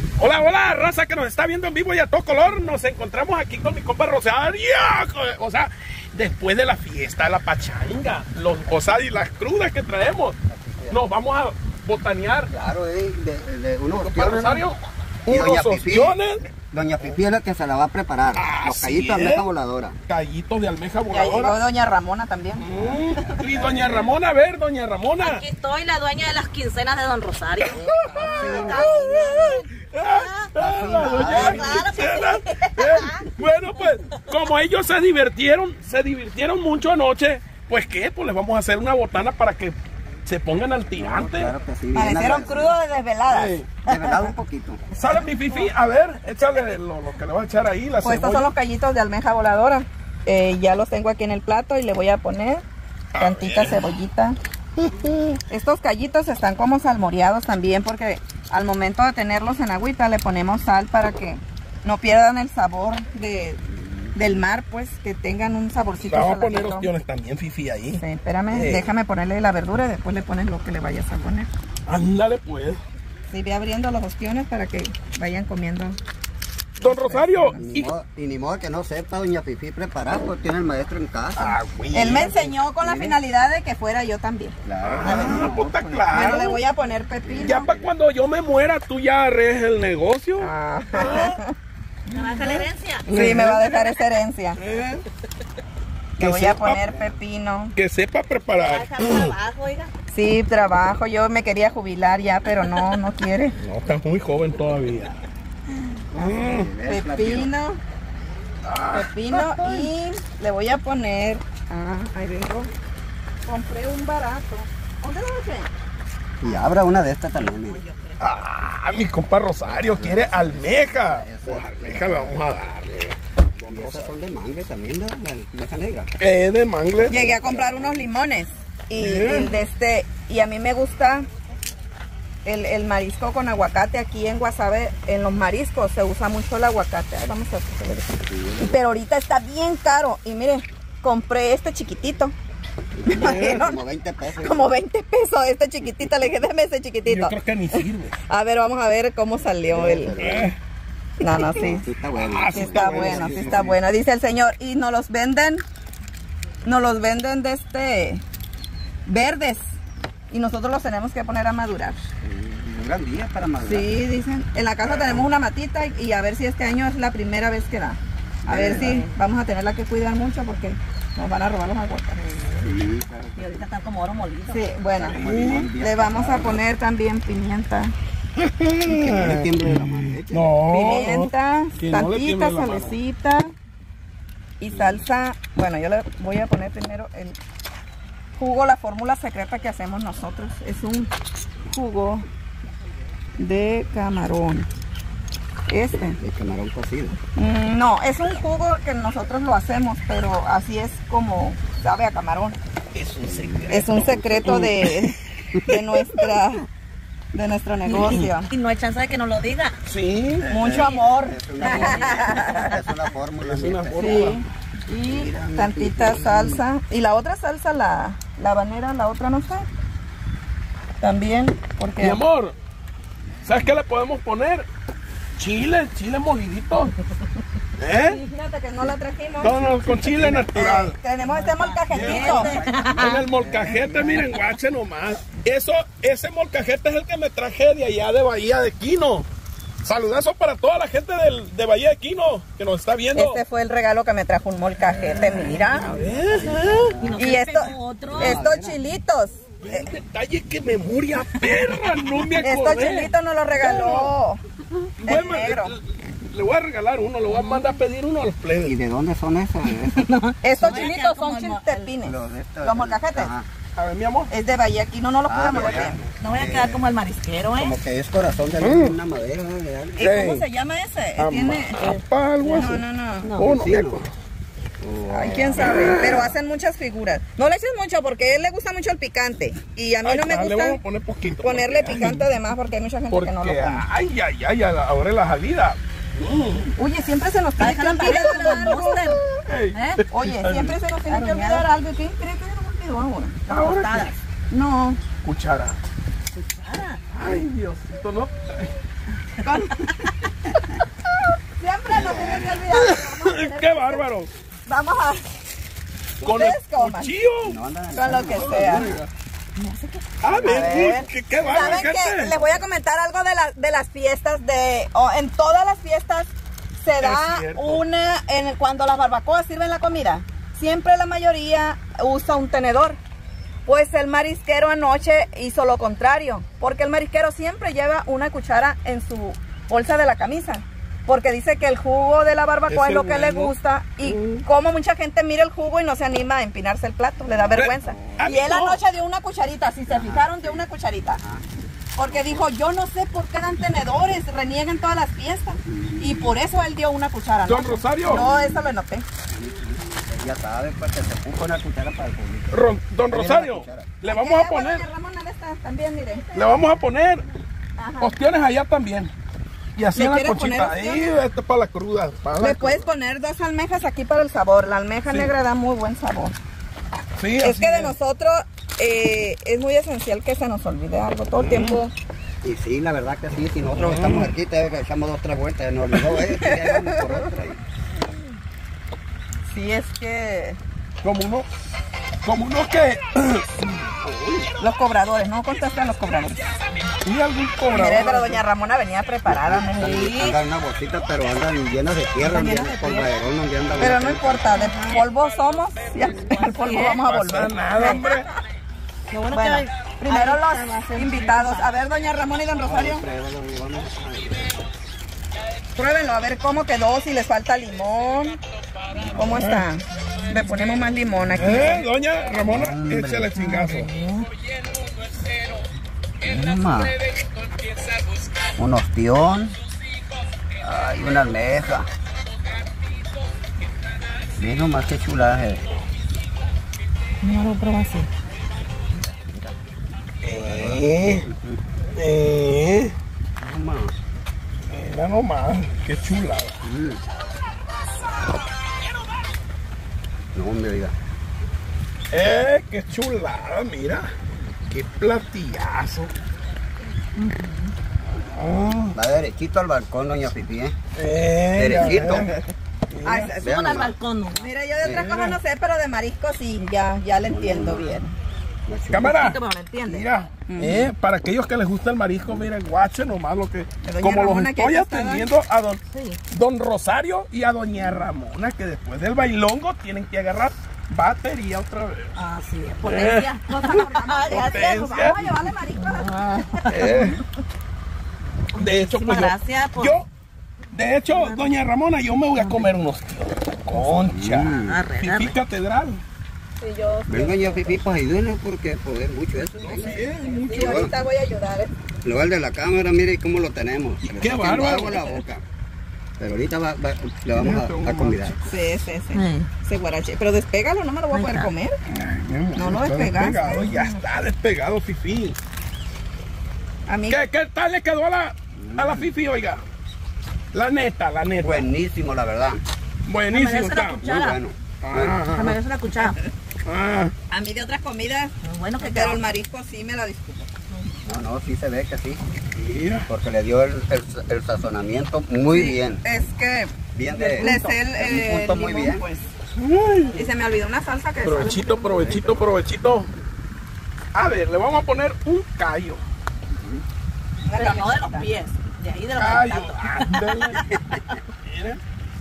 Hola, hola, raza que nos está viendo en vivo y a todo color. Nos encontramos aquí con mi compa Rosario. O sea, después de la fiesta, de la pachanga, o sea, y las crudas que traemos, nos vamos a botanear. Claro, de unos compa Rosario, y unos ostiones. Doña Fifi es la que se la va a preparar. Los callitos de almeja voladora. Callitos de almeja Ya voladora. llegó doña Ramona también. Y doña Ramona, a ver, doña Ramona. Aquí estoy, la dueña de las quincenas de don Rosario. Bueno, pues, como ellos se divirtieron mucho anoche, pues qué, pues les vamos a hacer una botana para que se pongan al tirante. Claro que sí. Parecieron crudos de desveladas. Sí. Desvelado un poquito. Sale mi Fifi, a ver, échale lo que le vas a echar ahí, la Pues estos son los callitos de almeja voladora. Ya los tengo aquí en el plato y le voy a poner tantita cebollita. Estos callitos están como salmoreados también porque al momento de tenerlos en agüita le ponemos sal para que no pierdan el sabor del mar, pues que tengan un saborcito. Vamos a poner saladito. ostiones también, Fifi, ahí. Sí, espérame, déjame ponerle la verdura y después le pones lo que le vayas a poner. Ándale, pues. Sí, ve abriendo los ostiones para que vayan comiendo. Don Rosario. Y ni modo que no sepa doña Fifi preparar, porque tiene el maestro en casa. Él me enseñó con la finalidad de que fuera yo también. Claro. Pues está Pero claro. le voy a poner pepino. Ya para cuando yo me muera, tú ya arregles el negocio. ¿Me vas a la herencia? Sí, me va a dejar esa herencia. Le Que voy a sepa- poner pepino. Que sepa ¿Me preparar. vas a dejar trabajo, oiga? Sí, trabajo. Yo me quería jubilar ya, pero no quiere. No, estás muy joven todavía. Pepino. Pepino y le voy a poner... ahí vengo. Compré un barato. ¿Dónde lo dejé? Y abra una de estas también. mire. Mi compa Rosario quiere almeja. Pues almeja le vamos a darle. Y esas son de mangue también, ¿no? La almeja negra. De mangle. Llegué a comprar unos limones. Y a mí me gusta el marisco con aguacate. Aquí en Guasave, en los mariscos, se usa mucho el aguacate. Ay, vamos a ver. Pero ahorita está bien caro. Y mire, compré este chiquitito. Como 20 pesos. Como 20 pesos este chiquitito. Le dije, déjame ese chiquitito. Yo creo que ni sirve. A ver, vamos a ver cómo salió el... No, sí. Sí está bueno. Sí está bueno, sí está bueno. Dice el señor, y nos los venden verdes. Y nosotros los tenemos que poner a madurar. Un gran día para madurar. Sí, dicen. En la casa tenemos una matita y a ver si este año es la primera vez que da. A ver si vamos a tenerla que cuidar mucho porque nos van a robar los aguacates. Sí, claro. Y ahorita están como oro molido. Sí, bueno. Le vamos a poner también pimienta. Que no le tiemble la mano. No. Pimienta, Que no le tiemble tantita la mano. salecita y salsa. Bueno, yo le voy a poner primero el jugo, la fórmula secreta que hacemos nosotros. Es un jugo de camarón. El camarón cocido. No, es un jugo que nosotros lo hacemos, pero así es como sabe a camarón. Es un secreto de nuestro negocio. Y no hay chance de que nos lo diga. Sí. Mucho amor. Es una fórmula. Es una Sí. fórmula. Y tantita salsa. Y la otra salsa, la habanera, la otra no sé. También, porque... Mi amor, ¿sabes qué le podemos poner? Chile molidito. Sí, fíjate que no la trajimos. No, con chile natural. Tenemos este molcajetito. En el molcajete, miren, guache nomás. Ese molcajete es el que me traje de allá de Bahía de Quino. Saludazos para toda la gente de Bahía de Quino que nos está viendo. Este fue el regalo que me trajo un molcajete, mira. Y estos chilitos. El detalle que memoria perra, no me Estos acordé. chilitos nos los regaló el Bueno, negro. le voy a regalar uno, le voy a mandar a pedir uno a los ¿Y plebes. de dónde son esos? Estos Voy a chilitos quedar son como el chiltepines. Los Los molcajetes. Ajá. A ver, mi amor. Es de Bahía Quino, no los podemos pero ver. No voy a quedar como el marisquero, ¿eh? Como que es corazón de una madera. de algo. ¿Y cómo se llama ese? Tiene... Apa, algo así. No. Oh, no, Ay, quién sabe, pero hacen muchas figuras. No le eches mucho porque a él le gusta mucho el picante. Y a mí no me Le vamos a gusta poner poquito. ponerle picante de más porque hay mucha gente que no lo Porque, come. ay, ahora es la salida. Oye, siempre se nos tiene que olvidar algo. Ey. Oye, siempre se nos tiene que olvidar algo. ¿Quién cree que se nos olvidó ahora? Ahora No. cuchara. Ay, Diosito, no. Siempre nos tienen que olvidar. ¡Qué bárbaro! Vamos a... Con el Ustedes coman. cuchillo. No andan Con lo que sea. A ver, ver. qué bárbaro, ¿Saben qué? gente. Les voy a comentar algo de las fiestas en todas las fiestas se da cierto. cuando las barbacoas sirven la comida, siempre la mayoría usa un tenedor. Pues el marisquero anoche hizo lo contrario, porque el marisquero siempre lleva una cuchara en su bolsa de la camisa, porque dice que el jugo de la barbacoa es lo que le gusta, y como mucha gente mira el jugo y no se anima a empinarse el plato, le da vergüenza. Y él anoche dio una cucharita, si se fijaron, dio una cucharita. Porque dijo, yo no sé por qué dan tenedores, reniegan todas las fiestas. Y por eso él dio una cuchara. Don Rosario. No, eso lo noté. Ya sabe, pues que se puso una cuchara para el público. Don Rosario, le vamos a poner, Doña Ramona de esta también, mire. le vamos a poner Ajá. ostiones allá también. Y así ¿Le en la quieres conchita. poner Ahí, ostiones? esto es para la cruda. Le puedes poner 2 almejas aquí para el sabor. La almeja negra da muy buen sabor. Sí, Es así que de nosotros es muy esencial que se nos olvide algo todo el tiempo. Y sí, la verdad que sí, si nosotros estamos aquí, te echamos 2 o 3 vueltas, nos olvidó ya vamos por otra. Sí, es que Como uno que... los cobradores, no contestan los cobradores. ¿Y algún Mire, cobrador? pero doña Ramona venía preparada. Sí. Andan una bolsita, pero andan llenas de tierra, Andan llenas andan de polvaderón, donde anda Pero una- no importa, de polvo somos y al polvo vamos a No pasa volver. nada, hombre. Lo bueno Bueno, que primero los invitados. A ver, doña Ramona y don Rosario, Pruébalo, vamos. pruébenlo, a ver cómo quedó, si les falta limón. ¿Cómo está? Le ponemos más limón aquí. Doña Ramona, échale chingazo. Mamá. Un ostión. Ay, una almeja. Mira nomás qué chulaje. no lo pruebo así. Mamá. Mira nomás, qué chulada. No, hombre, oiga. Qué chulada, mira. Qué platillazo. Va derechito al balcón, doña Fifi, ¿eh? Derechito. Derechito. Ay, Vean Suban al nomás. balcón. ¿No? mira, yo de otras cosas no sé, pero de marisco sí, ya le entiendo bien. Cámara. Pero no entiende. Mira, para aquellos que les gusta el marisco, miren, guache nomás lo que... Doña Como los Ramona, que estoy aquí está, atendiendo a Sí. don Rosario y a doña Ramona, que después del bailongo tienen que agarrar batería otra vez. Ah, sí. Potencia. Nos acordamos, ya sé, pues Potencia. vamos a llevarle marisco. De hecho, pues Gracias por- de hecho, doña Ramona, yo me voy a comer unos concha. Fifí Catedral. Sí, yo Ven, doña Fifi, pues ayúdenos porque poder mucho eso. sí, ahorita voy a ayudar. Luego el de la cámara, mire cómo lo tenemos. Se le Qué está haciendo bárbaro. agua en la boca. Pero ahorita le vamos a convidar. Sí. Ese guarache. Pero despégalo, no me lo voy a poder comer. No lo Está despegaste. despegado, ya está despegado, Fifi. A mí, ¿Qué tal le quedó a la Fifi, oiga? La neta. Buenísimo, la verdad. Buenísimo Me merece está. la Muy cuchara. bueno. Se merece una cuchara. a mí de otras comidas, Bueno que pero quedó. el marisco sí me la disculpo. No, sí se ve que sí. Mira. Porque le dio el sazonamiento muy bien. Es que Bien de... le sé un punto muy limón, bien. pues. Y se me olvidó una salsa que Provechito. A ver, le vamos a poner un callo. Pero no de los pies. De ahí de los Callo. contactos. Ándale. Miren.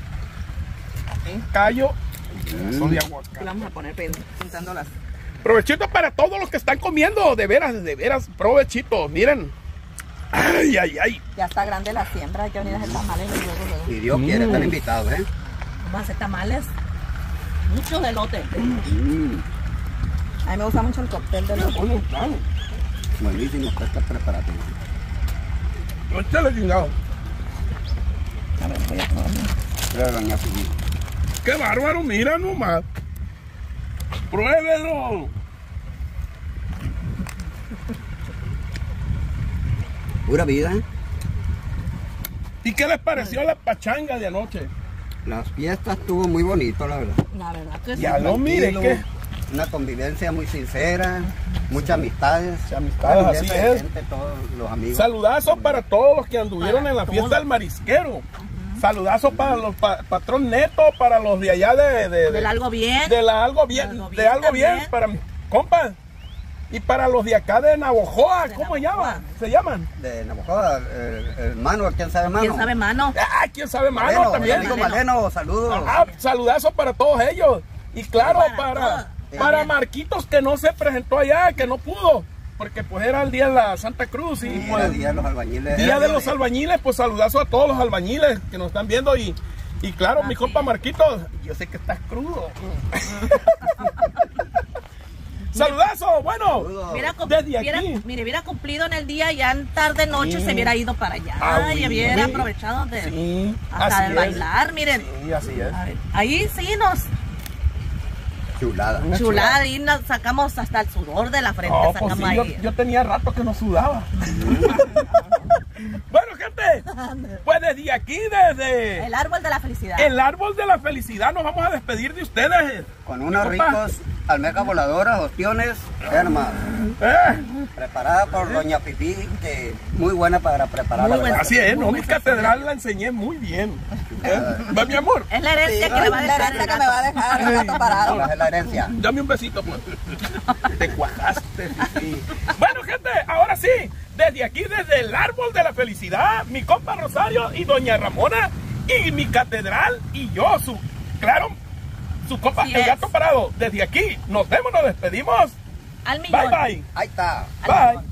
Un callo. Son de aguacate. le vamos a poner pintando las. Provechito para todos los que están comiendo. De veras, provechito. Miren. Ay. Ya está grande la siembra, hay que venir a hacer tamales luego. Si Dios quiere, están invitados, ¿eh? Vamos a hacer tamales. Muchos elotes. A mí me gusta mucho el cóctel de los. Bueno, claro. Buenísimo, está preparado. Échale chingado. A ver, voy a probar. Pero doña Fifi. Qué bárbaro, mira nomás. Pruébelo. Pura vida, ¿eh? ¿Y qué les pareció la pachanga de anoche? Las fiestas estuvo muy bonito, la verdad. La verdad que sí. Ya lo mire, Tranquilo. una convivencia muy sincera, muchas amistades. Muchas amistades, Una así convivencia de es. gente, todos los amigos. Saludazo para todos los que anduvieron Para en la todos. fiesta del marisquero. Saludazo para los patrón Neto, para los de allá Del algo bien. de la algo bien, Algo de bien algo bien, también. para mis compas. Y para los de acá de Navojoa, De ¿cómo Navojoa. se llaman? De Navajoa, el Mano, ¿quién sabe Mano? ¿Quién sabe, mano? Ah, ¿quién sabe más? Maleno, También. el amigo Maleno, saludos. Ah, saludazo para todos ellos. Y claro, Para para todos. Marquitos que no se presentó allá, que no pudo. Porque pues era el día de la Santa Cruz y Sí, pues, era Día de los Albañiles. Día Era de los albañiles, pues saludazo a todos los albañiles que nos están viendo y claro, mi compa Marquitos, yo sé que estás crudo. Saludazo, bueno, Saludos. desde aquí. Hubiera cumplido en el día, ya en tarde, noche Sí. se hubiera ido para allá. Ah, y oui, hubiera oui. aprovechado de, Sí, hasta así de es. bailar, miren. Sí, así es. A ver, ahí sí nos Chulada. Una chulada, ahí nos sacamos hasta el sudor de la frente, No, pues sacamos sí, ahí. yo tenía rato que no sudaba. Bueno, gente, pues desde aquí, desde El árbol de la felicidad. el árbol de la felicidad, nos vamos a despedir de ustedes. Con unos Mi compa. ricos almejas voladoras, ostiones, vean nomás, preparada por Doña Pipí, que muy buena para preparar. Muy la buena. verdad. Así es, ¿no? Muy Mi buen catedral la enseñé muy bien. Va, mi amor. Es la herencia que le va a La dejar herencia el que me va a gato. dejar el gato parado. Esa es la herencia. Dame un besito, pues. Te cuajaste, Fifi. Bueno, gente, ahora sí, desde aquí, desde el árbol de la felicidad, mi compa Rosario y doña Ramona y mi catedral y yo, claro, su compa, Así el es. gato parado. Desde aquí, nos vemos, nos despedimos. Al millón. Bye, bye. Ahí está. Al millón. Bye.